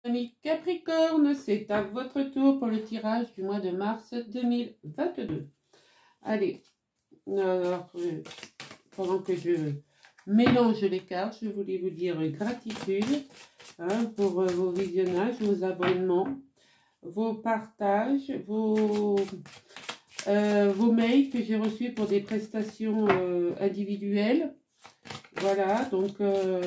Amis Capricorne, c'est à votre tour pour le tirage du mois de mars 2022. Allez, alors, pendant que je mélange les cartes, je voulais vous dire gratitude pour vos visionnages, vos abonnements, vos partages, vos mails que j'ai reçus pour des prestations individuelles. Voilà, donc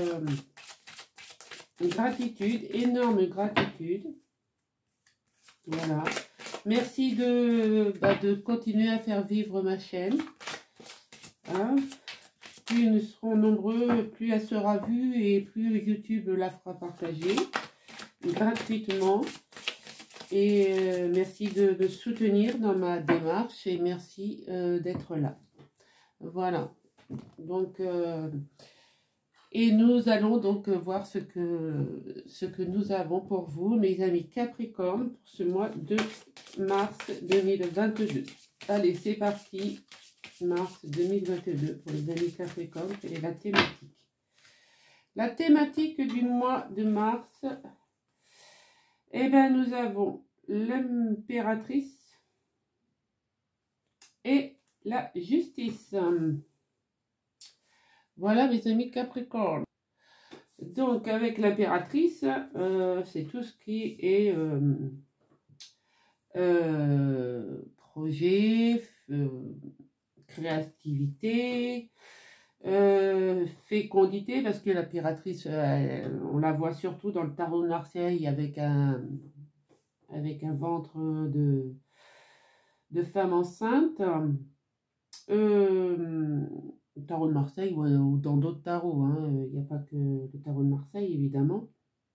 gratitude, énorme gratitude. Voilà. Merci de continuer à faire vivre ma chaîne. Hein? Plus nous serons nombreux, plus elle sera vue et plus YouTube la fera partager gratuitement. Et merci de me soutenir dans ma démarche et merci d'être là. Voilà. Donc, et nous allons donc voir ce que nous avons pour vous, mes amis Capricorne, pour ce mois de mars 2022. Allez, c'est parti. Mars 2022 pour les amis Capricorne, quelle est la thématique? La thématique du mois de mars, eh bien, nous avons l'impératrice et la justice. Voilà, mes amis Capricorne. Donc, avec l'impératrice, c'est tout ce qui est projet, créativité, fécondité, parce que l'impératrice, on la voit surtout dans le tarot de Marseille avec un ventre de femme enceinte. Tarot de Marseille ou dans d'autres tarots, il n'y a pas que le tarot de Marseille évidemment.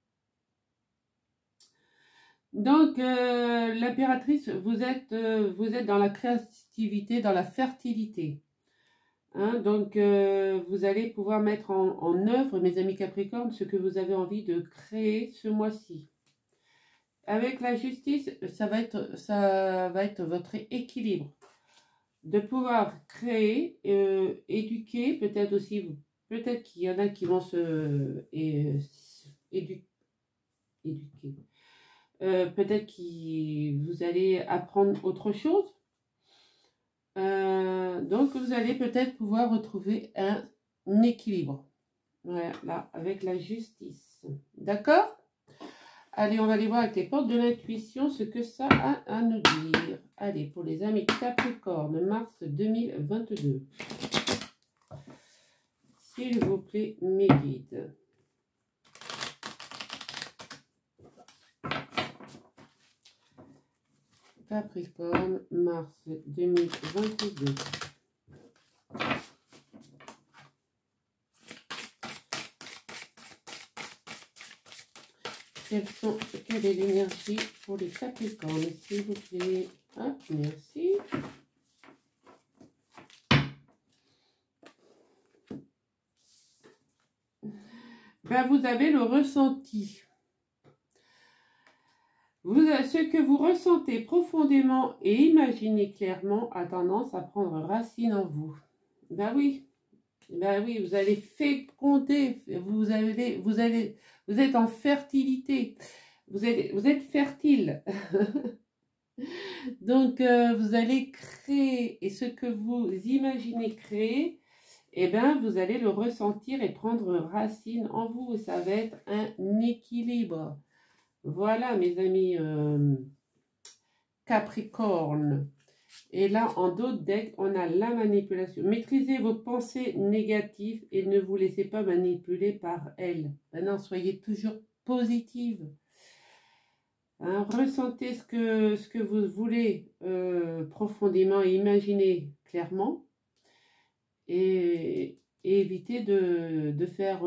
Donc l'impératrice, vous êtes dans la créativité, dans la fertilité. Donc vous allez pouvoir mettre en œuvre, mes amis Capricorne, ce que vous avez envie de créer ce mois-ci. Avec la justice, ça va être votre équilibre. De pouvoir créer, éduquer, peut-être aussi, peut-être qu'il y en a qui vont se éduquer. Peut-être que vous allez apprendre autre chose. Donc, vous allez peut-être pouvoir retrouver un équilibre. Voilà, là, avec la justice. D'accord ? Allez, on va aller voir avec les portes de l'intuition ce que ça a à nous dire. Allez, pour les amis Capricorne, mars 2022. S'il vous plaît, mes guides. Capricorne, mars 2022. Quelle est l'énergie pour les Capricornes, s'il vous plaît? Ah, merci. Ben, vous avez le ressenti. Ce que vous ressentez profondément et imaginez clairement a tendance à prendre racine en vous. Ben oui, vous allez féconder, vous êtes en fertilité, vous êtes fertile. Donc, vous allez créer, et ce que vous imaginez créer, eh bien, vous allez le ressentir et prendre racine en vous. Ça va être un équilibre. Voilà, mes amis Capricorne. Et là, en d'autres decks, on a la manipulation. Maîtrisez vos pensées négatives et ne vous laissez pas manipuler par elles. Maintenant, soyez toujours positive. Ressentez ce que vous voulez profondément et imaginez clairement. Et évitez de faire...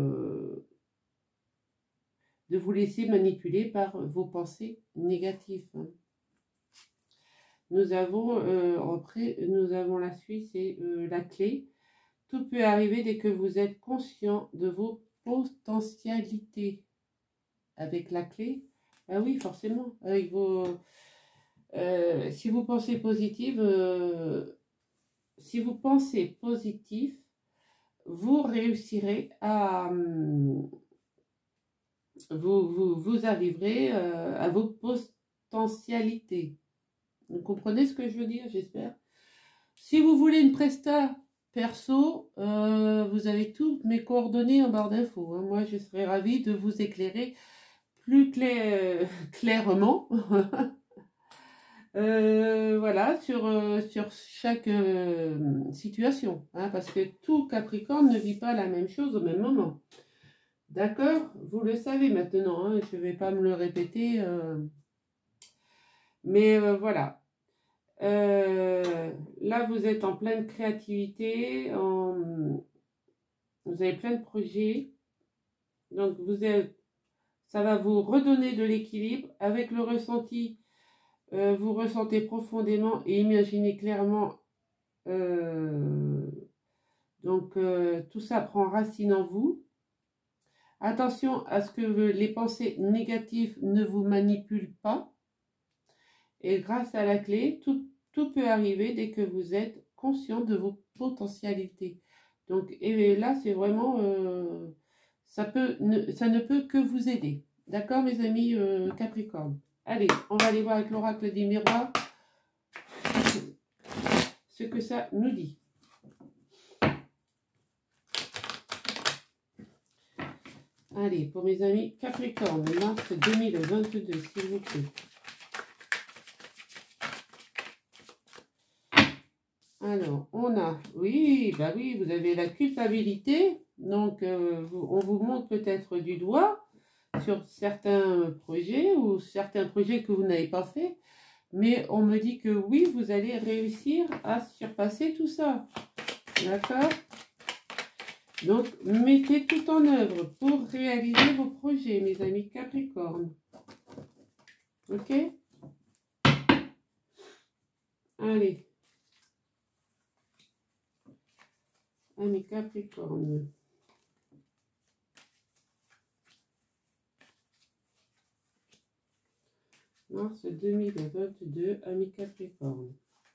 de vous laisser manipuler par vos pensées négatives. Nous avons la suite, c'est la clé. Tout peut arriver dès que vous êtes conscient de vos potentialités. Avec la clé, ah oui, forcément, avec vos... si vous pensez positif, vous réussirez à vous arriverez à vos potentialités. Vous comprenez ce que je veux dire, j'espère. Si vous voulez une presta perso, vous avez toutes mes coordonnées en barre d'infos. Hein. Moi, je serais ravie de vous éclairer plus clairement. Voilà, sur chaque situation. Hein, parce que tout Capricorne ne vit pas la même chose au même moment. D'accord? Vous le savez maintenant. Hein, je ne vais pas me le répéter. Mais voilà. Là, vous êtes en pleine créativité, vous avez plein de projets, donc ça va vous redonner de l'équilibre avec le ressenti. Vous ressentez profondément et imaginez clairement. Donc, tout ça prend racine en vous. Attention à ce que les pensées négatives ne vous manipulent pas. Et grâce à la clé, tout peut arriver dès que vous êtes conscient de vos potentialités. Donc, et là, c'est vraiment, ça ne peut que vous aider. D'accord, mes amis Capricorne? Allez, on va aller voir avec l'oracle des miroirs ce que ça nous dit. Allez, pour mes amis Capricorne, mars 2022, s'il vous plaît. Alors, on a, oui, bah oui, vous avez la culpabilité, donc on vous montre peut-être du doigt sur certains projets ou certains projets que vous n'avez pas fait, mais on me dit que oui, vous allez réussir à surpasser tout ça, d'accord? Donc, mettez tout en œuvre pour réaliser vos projets, mes amis Capricorne, ok? Allez. Amis Capricorne. Mars 2022, amis Capricorne.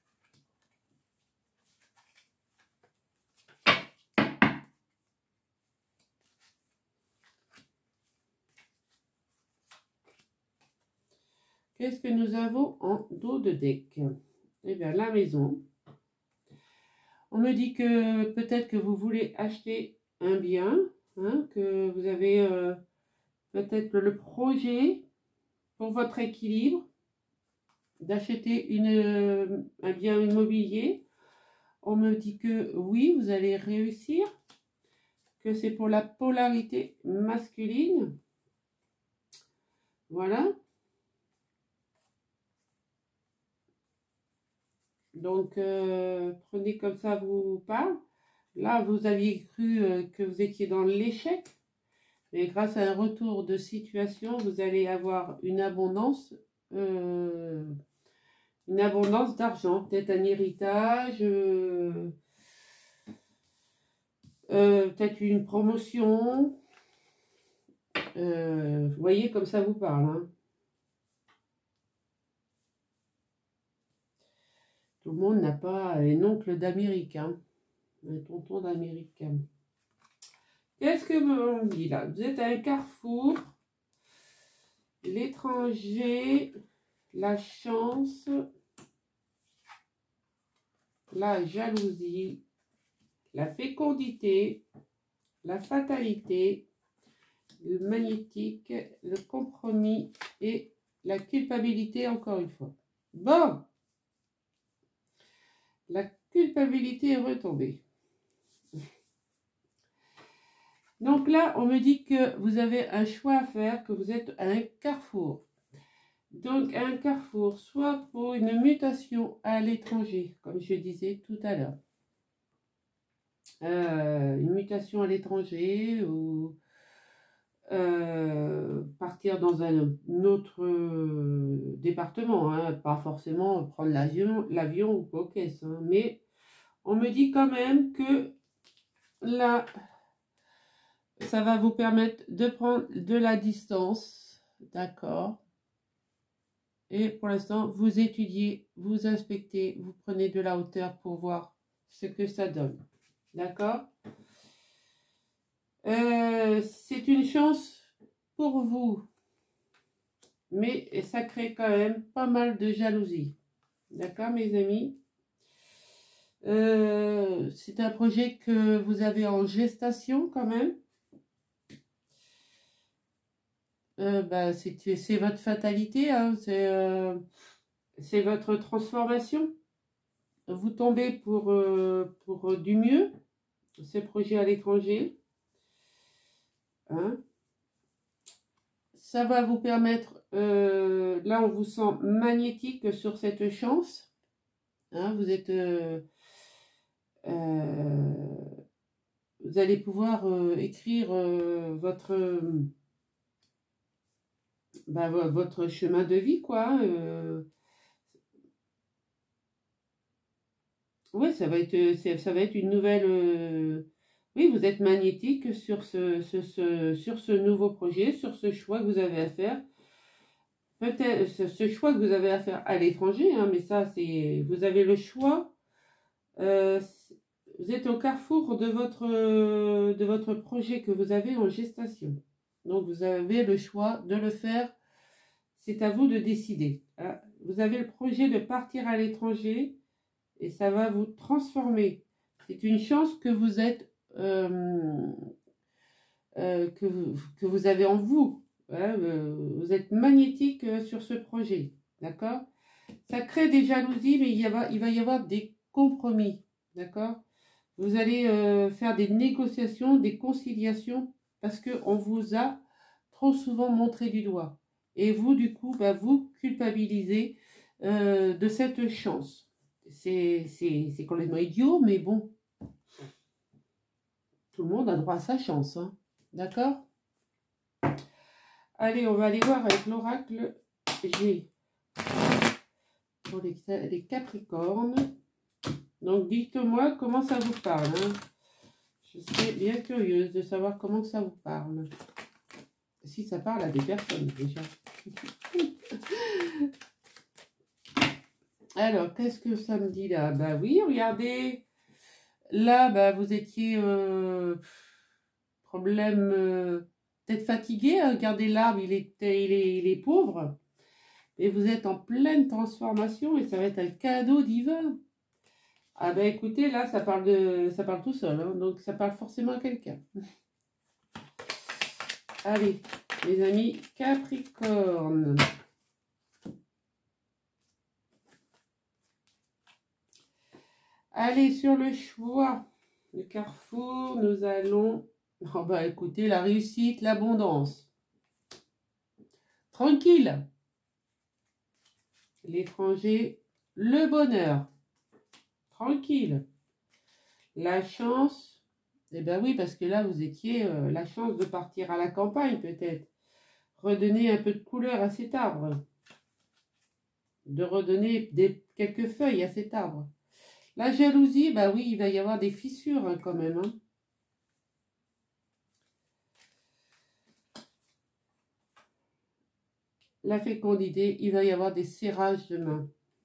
Qu'est-ce que nous avons en dos de deck? Eh bien, la maison. On me dit que peut-être que vous voulez acheter un bien, hein, que vous avez peut-être le projet pour votre équilibre d'acheter un bien immobilier. On me dit que oui, vous allez réussir, que c'est pour la polarité masculine. Voilà. Donc, prenez comme ça vous parle. Là, vous aviez cru que vous étiez dans l'échec. Mais grâce à un retour de situation, vous allez avoir une abondance d'argent. Peut-être un héritage, peut-être une promotion. Vous voyez comme ça vous parle. Hein. Tout le monde n'a pas un oncle d'Amérique, hein, un tonton d'Amérique. Qu'est-ce que on dit là? Vous êtes à un carrefour, l'étranger, la chance, la jalousie, la fécondité, la fatalité, le magnétique, le compromis et la culpabilité encore une fois. Bon, la culpabilité est retombée. Donc là, on me dit que vous avez un choix à faire, que vous êtes à un carrefour. Donc un carrefour, soit pour une mutation à l'étranger, comme je disais tout à l'heure. Une mutation à l'étranger ou partir dans un autre département, hein, pas forcément prendre l'avion ou quoi qu'est-ce, hein, mais on me dit quand même que là, ça va vous permettre de prendre de la distance, d'accord? Et pour l'instant, vous étudiez, vous inspectez, vous prenez de la hauteur pour voir ce que ça donne, d'accord? C'est une chance pour vous. Mais ça crée quand même pas mal de jalousie. D'accord, mes amis? C'est un projet que vous avez en gestation quand même. Bah, c'est votre fatalité, hein, c'est votre transformation. Vous tombez pour du mieux, ce projet à l'étranger. Hein. Ça va vous permettre, là on vous sent magnétique sur cette chance. Hein, vous êtes... vous allez pouvoir écrire votre chemin de vie, quoi. Oui, ça va être une nouvelle... oui, vous êtes magnétique sur sur ce nouveau projet, sur ce choix que vous avez à faire. Peut-être ce choix que vous avez à faire à l'étranger, hein, mais ça, c'est... Vous avez le choix. Vous êtes au carrefour de votre projet que vous avez en gestation. Donc, vous avez le choix de le faire. C'est à vous de décider. Hein. Vous avez le projet de partir à l'étranger et ça va vous transformer. C'est une chance que vous êtes, que vous avez en vous. Hein. Vous êtes magnétique sur ce projet. D'accord? Ça crée des jalousies, mais il va y avoir des compromis. D'accord? Vous allez faire des négociations, des conciliations, parce qu'on vous a trop souvent montré du doigt. Et vous, du coup, bah, vous culpabilisez de cette chance. C'est complètement idiot, mais bon. Tout le monde a droit à sa chance. Hein. D'accord? Allez, on va aller voir avec l'oracle G. Pour les Capricornes. Donc, dites-moi comment ça vous parle. Hein. Je serais bien curieuse de savoir comment ça vous parle. Si ça parle à des personnes, déjà. Alors, qu'est-ce que ça me dit là? Bah oui, regardez. Là, bah, vous étiez... problème... peut-être fatigué. Hein. Regardez l'arbre, il est pauvre. Et vous êtes en pleine transformation et ça va être un cadeau divin. Ah ben écoutez, là, ça parle tout seul, hein, donc ça parle forcément à quelqu'un. Allez, les amis, Capricorne. Allez, sur le choix, le carrefour, nous allons... Oh bah écoutez, la réussite, l'abondance. Tranquille. L'étranger, le bonheur. Tranquille. La chance, eh bien oui, parce que là, vous étiez la chance de partir à la campagne, peut-être. Redonner un peu de couleur à cet arbre. De redonner quelques feuilles à cet arbre. La jalousie, bah oui, il va y avoir des fissures hein, quand même. Hein. La fécondité, il va y avoir des serrages de mains.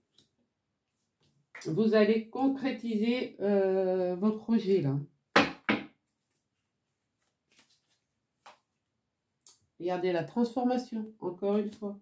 Vous allez concrétiser vos projets là. Regardez la transformation, encore une fois.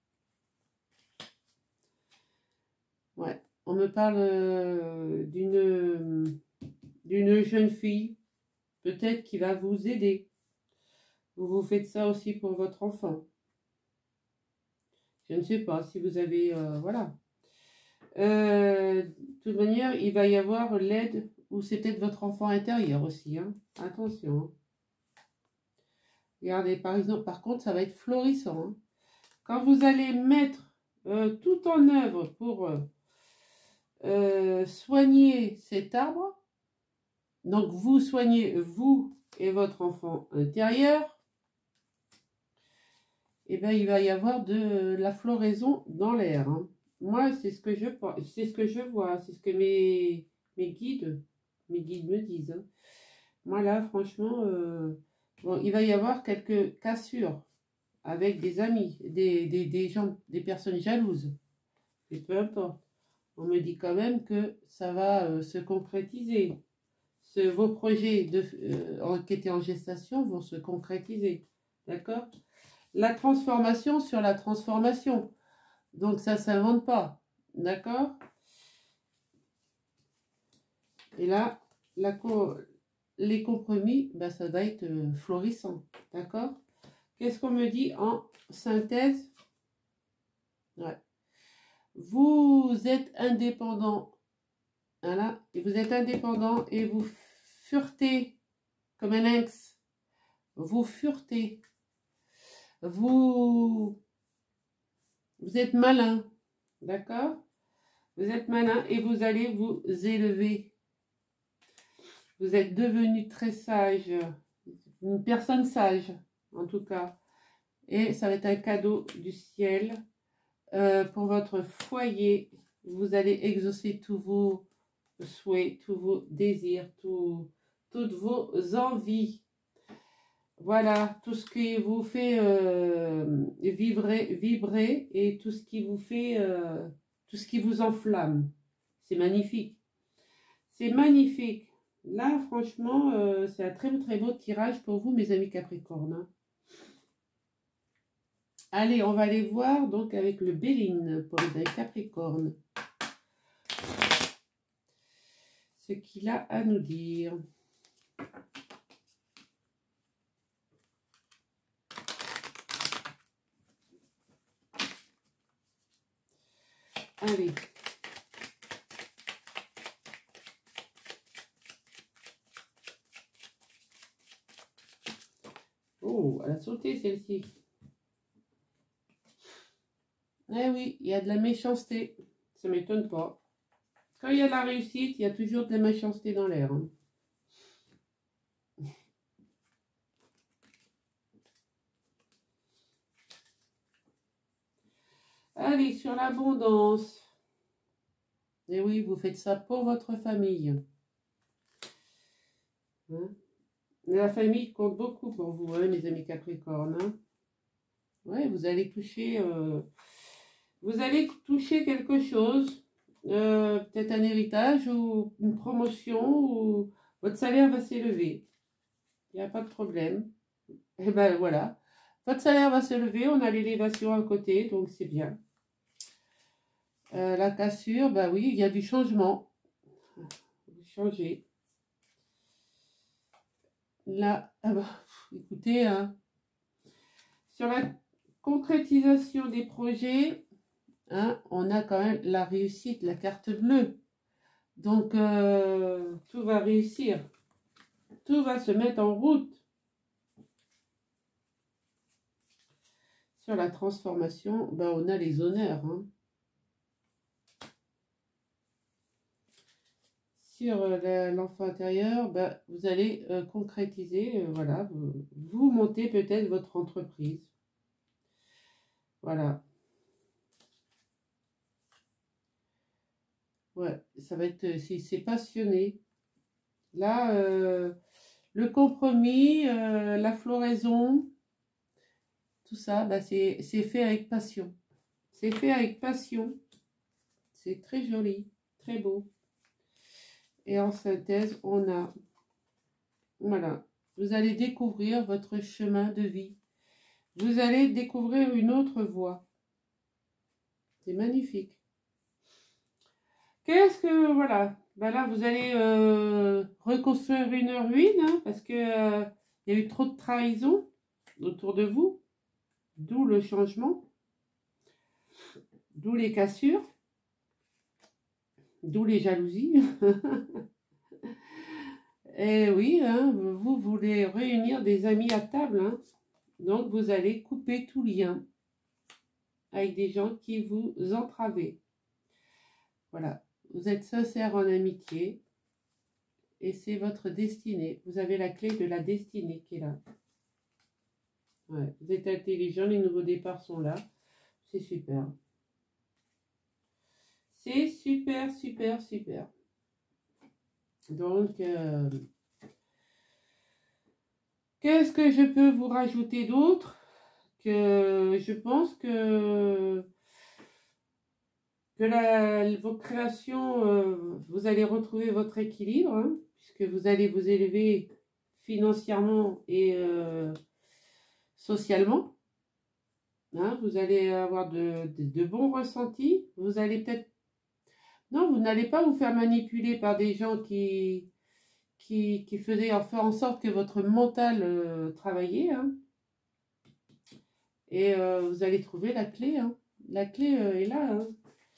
Ouais, on me parle d'une jeune fille, peut-être qui va vous aider. Vous faites ça aussi pour votre enfant. Je ne sais pas si vous avez... voilà. De toute manière, il va y avoir l'aide, ou c'est peut-être votre enfant intérieur aussi. Hein. Attention. Hein. Regardez, par exemple, par contre, ça va être florissant. Hein. Quand vous allez mettre tout en œuvre pour soigner cet arbre, donc vous soignez vous et votre enfant intérieur, et bien il va y avoir de la floraison dans l'air. Hein. Moi, c'est ce que je vois, c'est ce que mes guides me disent. Hein. Moi là, franchement, bon, il va y avoir quelques cassures avec des amis, des gens, des personnes jalouses. Et peu importe. On me dit quand même que ça va se concrétiser. Vos projets qui étaient en gestation vont se concrétiser. D'accord? la transformation sur la transformation. Donc, ça ne s'invente pas. D'accord? Et là, les compromis, ben, ça va être florissant. D'accord? Qu'est-ce qu'on me dit en synthèse? Ouais. Vous êtes indépendant. Voilà. Et vous êtes indépendant et vous furetez comme un lynx. Vous furetez. Vous êtes malin. D'accord? Vous êtes malin et vous allez vous élever. Vous êtes devenu très sage. Une personne sage, en tout cas. Et ça va être un cadeau du ciel pour votre foyer. Vous allez exaucer tous vos souhaits, tous vos désirs, toutes vos envies. Voilà, tout ce qui vous fait vibrer et tout ce qui vous fait, tout ce qui vous enflamme. C'est magnifique. C'est magnifique. Là, franchement, c'est un très beau tirage pour vous, mes amis Capricorne. Hein. Allez, on va aller voir donc avec le Béline pour les amis Capricorne. Ce qu'il a à nous dire. Allez. Oh, elle a sauté celle-ci. Eh oui, il y a de la méchanceté. Ça ne m'étonne pas. Quand il y a de la réussite, il y a toujours de la méchanceté dans l'air. Hein. Allez, sur l'abondance. Et oui, vous faites ça pour votre famille. Hein? La famille compte beaucoup pour vous, hein, mes amis Capricorne. Hein? Ouais, vous allez toucher quelque chose. Peut-être un héritage ou une promotion ou votre salaire va s'élever. Il n'y a pas de problème. Et ben voilà. Votre salaire va s'élever, on a l'élévation à côté, donc c'est bien. La cassure, bah oui, il y a du changement. Vous changez. Là, ah bah, écoutez, hein, sur la concrétisation des projets, hein, on a quand même la réussite, la carte bleue. Donc, tout va réussir. Tout va se mettre en route. Sur la transformation, bah, on a les honneurs. Hein. Sur l'enfant intérieur, bah, vous allez concrétiser, voilà, vous montez peut-être votre entreprise. Voilà. Ouais, ça va être, c'est passionné. Là, le compromis, la floraison, tout ça, bah, c'est fait avec passion. C'est fait avec passion. C'est très joli, très beau. Et en synthèse, on a, voilà, vous allez découvrir votre chemin de vie. Vous allez découvrir une autre voie. C'est magnifique. Qu'est-ce que, voilà, ben là, vous allez reconstruire une ruine, hein, parce que il y a eu trop de trahison autour de vous, d'où le changement, d'où les cassures, d'où les jalousies. Et oui, hein, vous voulez réunir des amis à table, hein, donc vous allez couper tout lien avec des gens qui vous entravaient. Voilà, vous êtes sincère en amitié et c'est votre destinée. Vous avez la clé de la destinée qui est là. Ouais, vous êtes intelligent, les nouveaux départs sont là. C'est super. C'est super, super, super. Donc, qu'est-ce que je peux vous rajouter d'autre? Que je pense que vos créations, vous allez retrouver votre équilibre, hein, puisque vous allez vous élever financièrement et socialement. Hein, vous allez avoir de bons ressentis. Vous allez peut-être... Non, vous n'allez pas vous faire manipuler par des gens qui faisaient faire en sorte que votre mental travaillait. Hein. Et vous allez trouver la clé. Hein. La clé est là. Hein.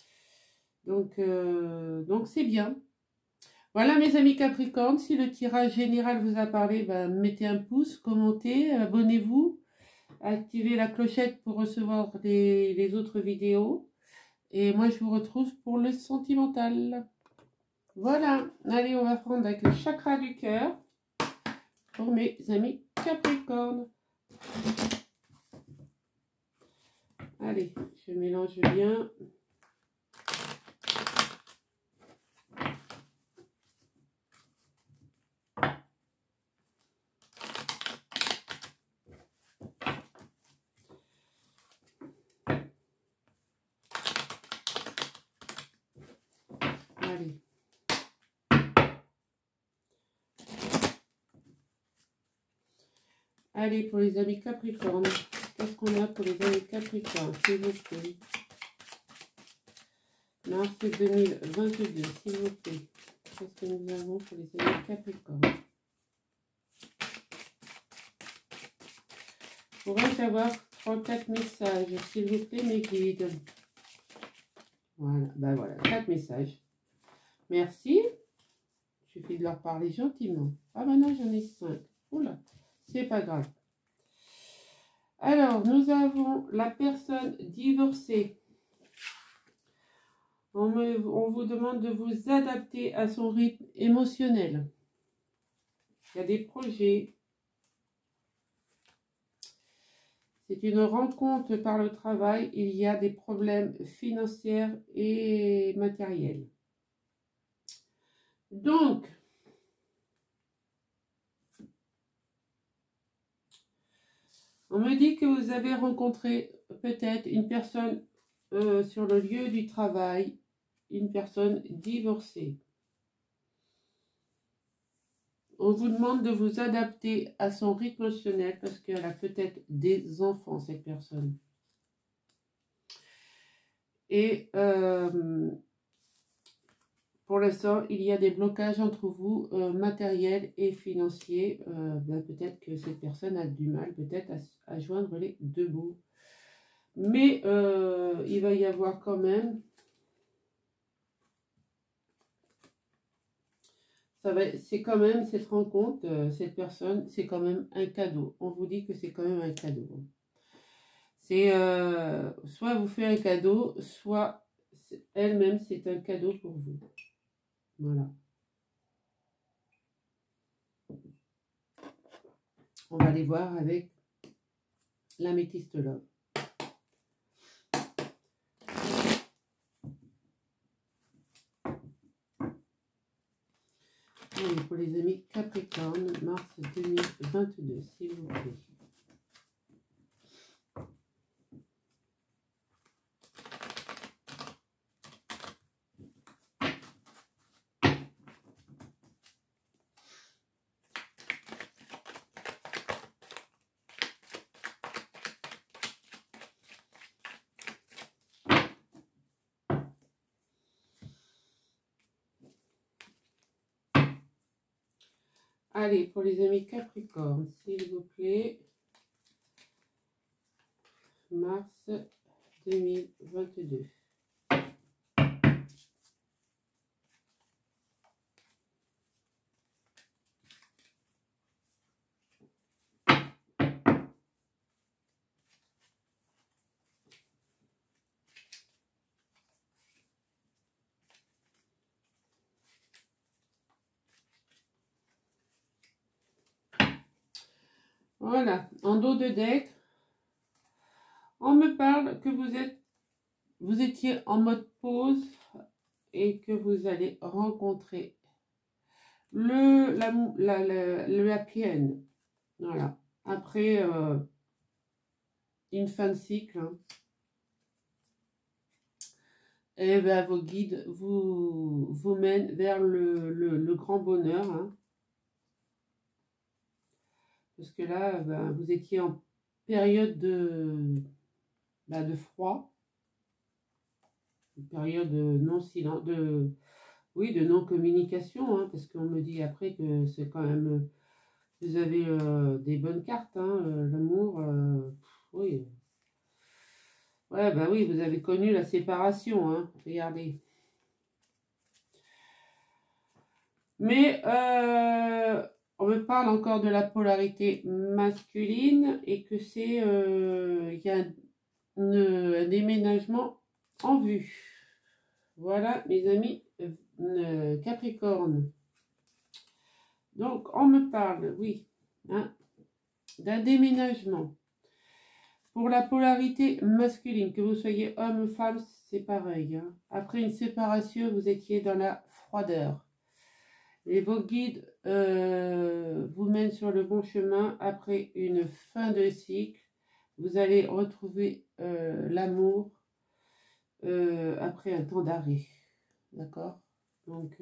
Donc c'est bien. Voilà mes amis Capricorne, si le tirage général vous a parlé, ben, mettez un pouce, commentez, abonnez-vous, activez la clochette pour recevoir les autres vidéos. Et moi je vous retrouve pour le sentimental. Voilà, allez on va prendre avec le chakra du cœur pour mes amis Capricorne. Allez, je mélange bien. Allez. Allez, pour les amis Capricorne, qu'est-ce qu'on a pour les amis Capricorne, s'il vous plaît? Mars 2022, s'il vous plaît. Qu'est-ce que nous avons pour les amis Capricorne? Je pourrais avoir 34 messages, s'il vous plaît, mes guides. Voilà, ben voilà, 4 messages. Merci. Il suffit de leur parler gentiment. Ah ben non, j'en ai 5. Oula, c'est pas grave. Alors, nous avons la personne divorcée. On vous demande de vous adapter à son rythme émotionnel. Il y a des projets. C'est une rencontre par le travail. Il y a des problèmes financiers et matériels. Donc, on me dit que vous avez rencontré peut-être une personne sur le lieu du travail, une personne divorcée. On vous demande de vous adapter à son rythme émotionnel parce qu'elle a peut-être des enfants, cette personne. Et pour l'instant, il y a des blocages entre vous, matériels et financiers. Ben, peut-être que cette personne a du mal peut-être à joindre les deux bouts. Mais il va y avoir quand même... C'est quand même cette rencontre, cette personne, c'est quand même un cadeau. On vous dit que c'est quand même un cadeau. C'est soit vous fait un cadeau, soit elle-même c'est un cadeau pour vous. Voilà. On va aller voir avec l'améthyste love. Allez, pour les amis Capricorne, mars 2022, s'il vous plaît. Allez, pour les amis Capricorne, s'il vous plaît, mars 2022. Voilà, en dos de deck, on me parle que vous étiez en mode pause et que vous allez rencontrer le happy end. Voilà, après une fin de cycle, hein. Et ben, vos guides vous mènent vers le grand bonheur, hein. Parce que là, ben, vous étiez en période de froid, une période de non-silence, oui, de non-communication, hein, parce qu'on me dit après que c'est quand même, vous avez des bonnes cartes, hein, l'amour, oui. Ouais, bah oui, vous avez connu la séparation, hein, regardez. Mais on me parle encore de la polarité masculine et que c'est, il y a un déménagement en vue. Voilà, mes amis Capricorne. Donc, on me parle, oui, hein, d'un déménagement. Pour la polarité masculine, que vous soyez homme ou femme, c'est pareil. Hein. Après une séparation, vous étiez dans la froideur. Et vos guides vous mènent sur le bon chemin. Après une fin de cycle, vous allez retrouver l'amour après un temps d'arrêt. D'accord? Donc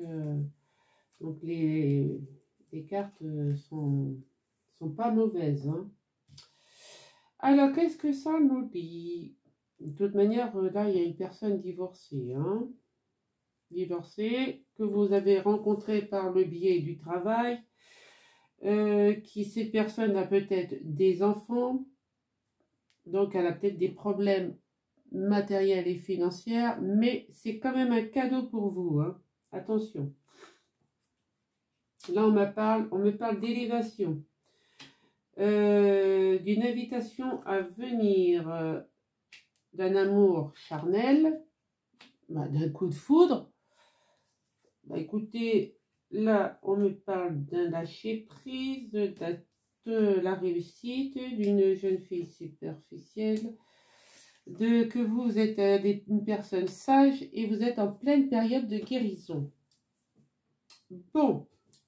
les cartes sont pas mauvaises. Hein. Alors, qu'est-ce que ça nous dit? De toute manière, là, il y a une personne divorcée. Hein? Divorcée, que vous avez rencontrée par le biais du travail. Cette personne a peut-être des enfants. Donc, elle a peut-être des problèmes matériels et financiers. Mais c'est quand même un cadeau pour vous. Hein? Attention. Là, on me parle d'élévation. D'une invitation à venir, d'un amour charnel, d'un coup de foudre. Écoutez, là, on me parle d'un lâcher prise, de la réussite, d'une jeune fille superficielle, que vous êtes une personne sage et vous êtes en pleine période de guérison. Bon.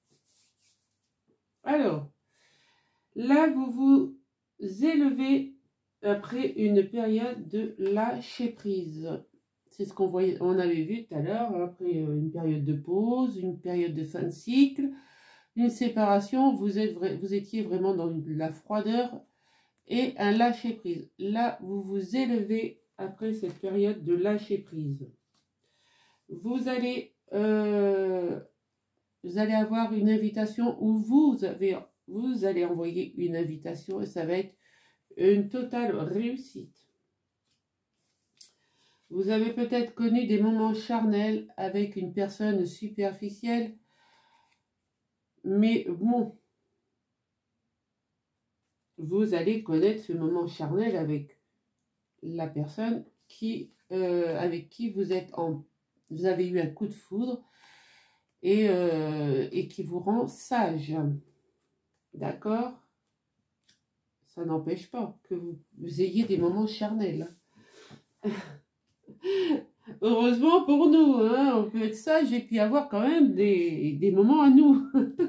Alors, là, vous vous élevez après une période de lâcher prise. C'est ce on avait vu tout à l'heure, après une période de pause, une période de fin de cycle, une séparation, vous étiez vraiment dans la froideur et un lâcher prise. Là, vous vous élevez après cette période de lâcher prise. Vous allez avoir une invitation où vous allez envoyer une invitation et ça va être une totale réussite. Vous avez peut-être connu des moments charnels avec une personne superficielle, mais bon, vous allez connaître ce moment charnel avec la personne avec qui vous avez eu un coup de foudre et qui vous rend sage. D'accord? Ça n'empêche pas que vous ayez des moments charnels. Heureusement pour nous, hein, on peut être sage et puis avoir quand même des moments à nous.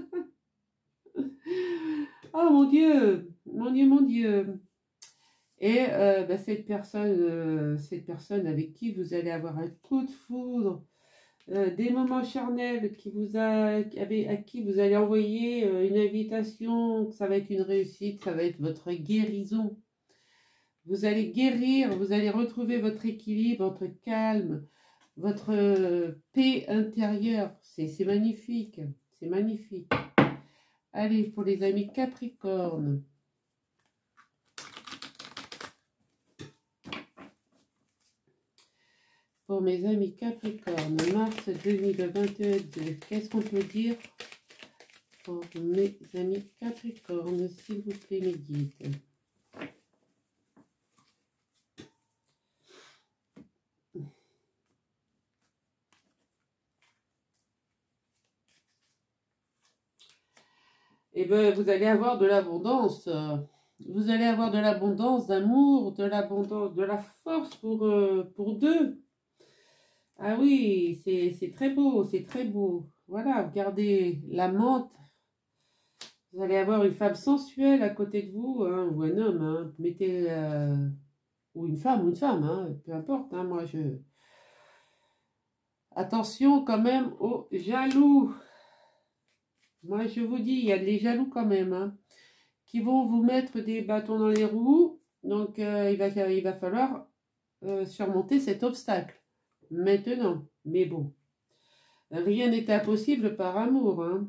Oh mon Dieu, mon Dieu, mon Dieu. Et cette personne avec qui vous allez avoir un coup de foudre, des moments charnels à qui vous allez envoyer une invitation, ça va être une réussite, ça va être votre guérison. Vous allez guérir, vous allez retrouver votre équilibre, votre calme, votre paix intérieure. C'est magnifique, c'est magnifique. Allez, pour les amis Capricorne. Pour mes amis Capricorne, mars 2022, qu'est-ce qu'on peut dire pour mes amis Capricorne, s'il vous plaît, mes guides? Eh bien, vous allez avoir de l'abondance. Vous allez avoir de l'abondance d'amour, de l'abondance, de la force pour deux. Ah oui, c'est très beau, c'est très beau. Voilà, regardez la menthe. Vous allez avoir une femme sensuelle à côté de vous, hein, ou un homme. Hein. Mettez, ou une femme, hein, peu importe. Hein, Attention quand même aux jaloux. Moi, je vous dis, il y a des jaloux quand même, hein, qui vont vous mettre des bâtons dans les roues. Donc, il va falloir surmonter cet obstacle maintenant. Mais bon, rien n'est impossible par amour. Hein.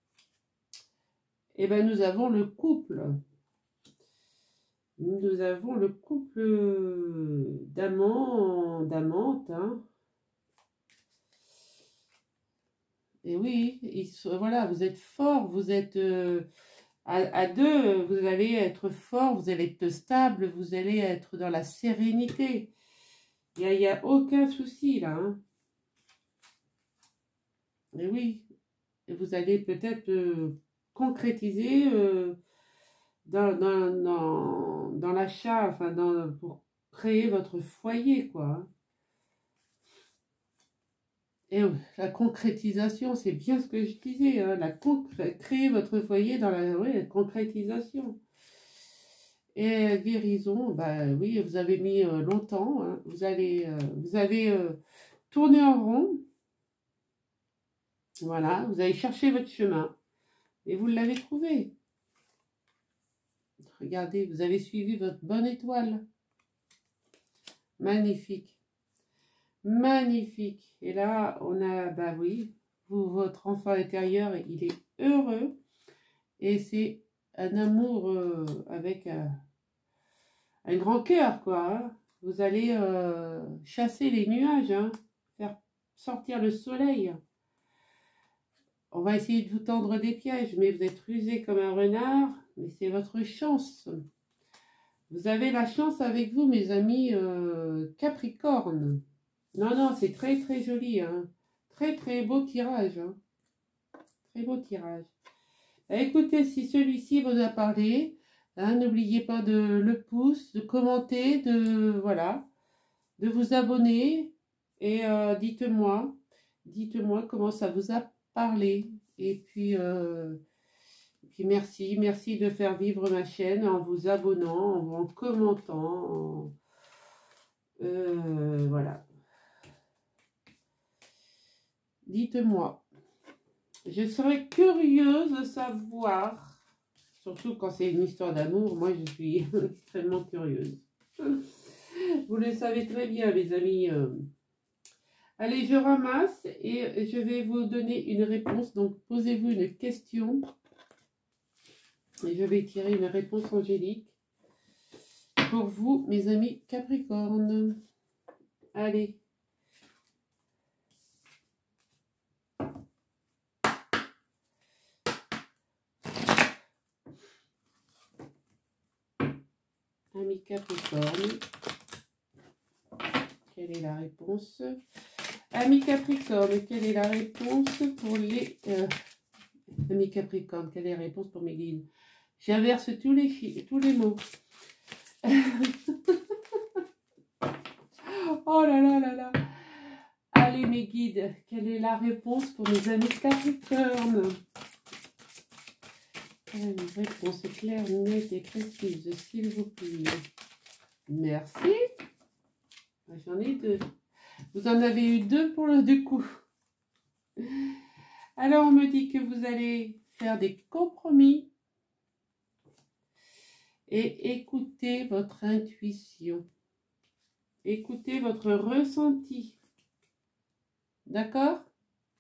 Et bien, nous avons le couple. Nous avons le couple d'amants, d'amantes. Hein. Et oui, voilà, vous êtes fort, vous êtes à deux, vous allez être fort, vous allez être stable, vous allez être dans la sérénité. Il n'y a aucun souci là. Hein. Et oui, et vous allez peut-être concrétiser dans l'achat, enfin pour créer votre foyer, quoi. Hein. Et la concrétisation, c'est bien ce que je disais, hein, créer votre foyer dans la concrétisation. Et guérison, bah oui, vous avez mis longtemps, hein, vous avez tourné en rond, voilà, vous avez cherché votre chemin et vous l'avez trouvé. Regardez, vous avez suivi votre bonne étoile. Magnifique. Magnifique. Et là, on a, bah oui, votre enfant intérieur, il est heureux. Et c'est un amour avec un grand cœur, quoi. Hein. Vous allez chasser les nuages, hein, faire sortir le soleil. On va essayer de vous tendre des pièges, mais vous êtes rusé comme un renard. Mais c'est votre chance. Vous avez la chance avec vous, mes amis Capricorne. Non, non, c'est très, très joli. Hein. Très, très beau tirage. Hein. Très beau tirage. Écoutez, si celui-ci vous a parlé, hein, n'oubliez pas de le pouce, de commenter, voilà, de vous abonner. Et dites-moi comment ça vous a parlé. Et puis merci de faire vivre ma chaîne en vous abonnant, en commentant. Voilà. Dites-moi. Je serais curieuse de savoir, surtout quand c'est une histoire d'amour, moi je suis extrêmement curieuse. Vous le savez très bien, mes amis. Allez, je ramasse et je vais vous donner une réponse. Donc, posez-vous une question. Et je vais tirer une réponse angélique pour vous, mes amis Capricorne. Allez. Amis Capricorne. Quelle est la réponse? Amis Capricorne, quelle est la réponse pour les... Amis Capricorne, quelle est la réponse pour mes guides? J'inverse tous les mots. Oh là là là là. Allez mes guides, quelle est la réponse pour mes amis Capricorne? Une réponse claire, nette et précise, s'il vous plaît. Merci. J'en ai deux. Vous en avez eu deux pour le du coup. Alors on me dit que vous allez faire des compromis et écoutez votre intuition. Écoutez votre ressenti. D'accord?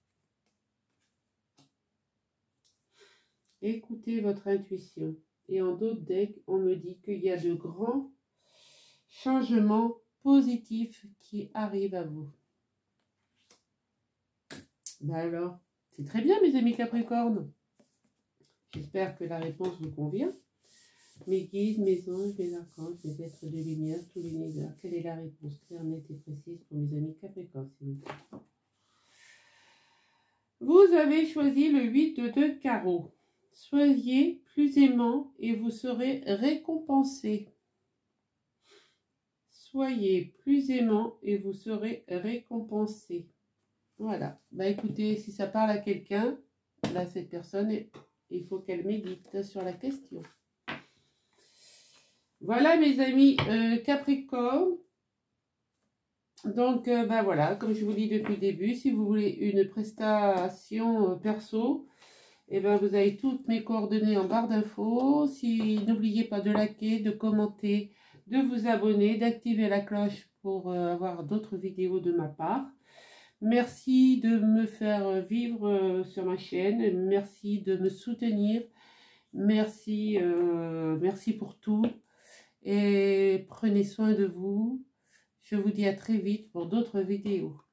Écoutez votre intuition. Et en d'autres decks, on me dit qu'il y a de grands changements positifs qui arrivent à vous. Ben alors, c'est très bien mes amis Capricorne. J'espère que la réponse vous convient. Mes guides, mes anges, mes archanges, mes êtres de lumière, tout l'univers. Quelle est la réponse claire, nette et précise pour mes amis Capricorne, s'il vous plaît? Vous avez choisi le 8 de carreau. Soyez plus aimant et vous serez récompensé. Soyez plus aimant et vous serez récompensé. Voilà. Bah écoutez, si ça parle à quelqu'un, là cette personne, il faut qu'elle médite sur la question. Voilà mes amis Capricorne. Donc bah voilà, comme je vous dis depuis le début, si vous voulez une prestation perso, et ben vous avez toutes mes coordonnées en barre d'infos. Si n'oubliez pas de liker, de commenter, de vous abonner, d'activer la cloche pour avoir d'autres vidéos de ma part. Merci de me faire vivre sur ma chaîne. Merci de me soutenir. Merci, merci pour tout. Et prenez soin de vous. Je vous dis à très vite pour d'autres vidéos.